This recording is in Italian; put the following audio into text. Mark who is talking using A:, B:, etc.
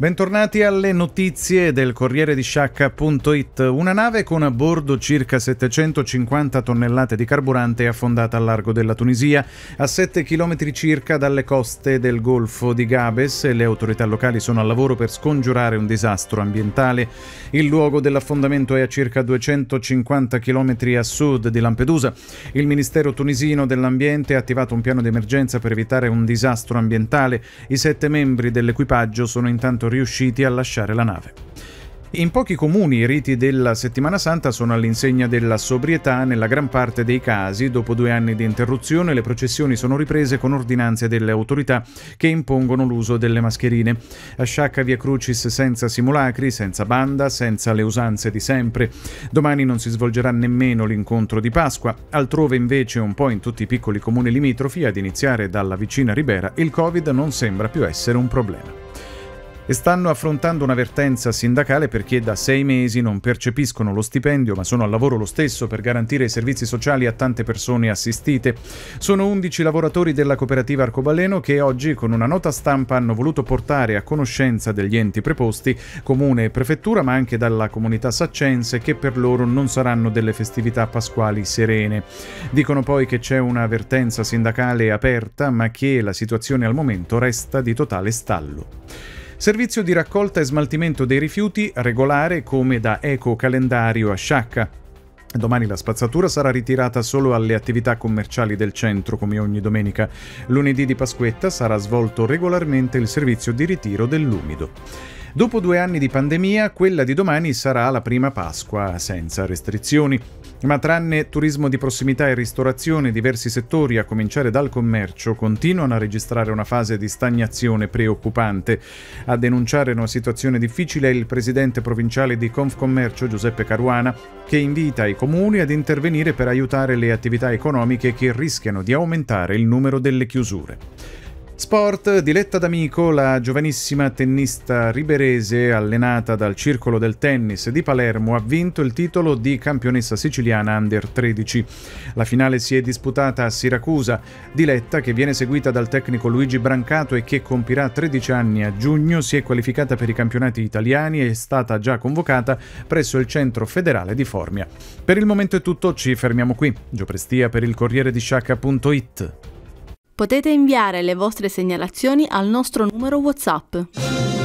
A: Bentornati alle notizie del Corriere di Sciacca.it. Una nave con a bordo circa 750 tonnellate di carburante è affondata al largo della Tunisia, a 7 km circa dalle coste del Golfo di Gabes, e le autorità locali sono al lavoro per scongiurare un disastro ambientale. Il luogo dell'affondamento è a circa 250 km a sud di Lampedusa. Il Ministero tunisino dell'Ambiente ha attivato un piano di emergenza per evitare un disastro ambientale. I 7 membri dell'equipaggio sono intanto riusciti a lasciare la nave. In pochi comuni i riti della Settimana Santa sono all'insegna della sobrietà. Nella gran parte dei casi, dopo 2 anni di interruzione, le processioni sono riprese con ordinanze delle autorità che impongono l'uso delle mascherine. A Sciacca Via Crucis senza simulacri, senza banda, senza le usanze di sempre. Domani non si svolgerà nemmeno l'incontro di Pasqua. Altrove invece, un po' in tutti i piccoli comuni limitrofi, ad iniziare dalla vicina Ribera, il Covid non sembra più essere un problema. E stanno affrontando un'avvertenza sindacale perché da 6 mesi non percepiscono lo stipendio, ma sono al lavoro lo stesso per garantire i servizi sociali a tante persone assistite. Sono 11 lavoratori della cooperativa Arcobaleno che oggi, con una nota stampa, hanno voluto portare a conoscenza degli enti preposti, comune e prefettura, ma anche dalla comunità saccense, che per loro non saranno delle festività pasquali serene. Dicono poi che c'è un'avvertenza sindacale aperta, ma che la situazione al momento resta di totale stallo. Servizio di raccolta e smaltimento dei rifiuti regolare come da ecocalendario a Sciacca. Domani la spazzatura sarà ritirata solo alle attività commerciali del centro, come ogni domenica. Lunedì di Pasquetta sarà svolto regolarmente il servizio di ritiro dell'umido. Dopo 2 anni di pandemia, quella di domani sarà la prima Pasqua senza restrizioni. Ma tranne turismo di prossimità e ristorazione, diversi settori, a cominciare dal commercio, continuano a registrare una fase di stagnazione preoccupante. A denunciare una situazione difficile è il presidente provinciale di Confcommercio, Giuseppe Caruana, che invita i comuni ad intervenire per aiutare le attività economiche che rischiano di aumentare il numero delle chiusure. Sport, Diletta D'Amico, la giovanissima tennista riberese allenata dal Circolo del Tennis di Palermo, ha vinto il titolo di campionessa siciliana Under 13. La finale si è disputata a Siracusa. Diletta, che viene seguita dal tecnico Luigi Brancato e che compirà 13 anni a giugno, si è qualificata per i campionati italiani e è stata già convocata presso il centro federale di Formia. Per il momento è tutto, ci fermiamo qui. Gio Prestia per il Corriere di Sciacca.it.
B: Potete inviare le vostre segnalazioni al nostro numero WhatsApp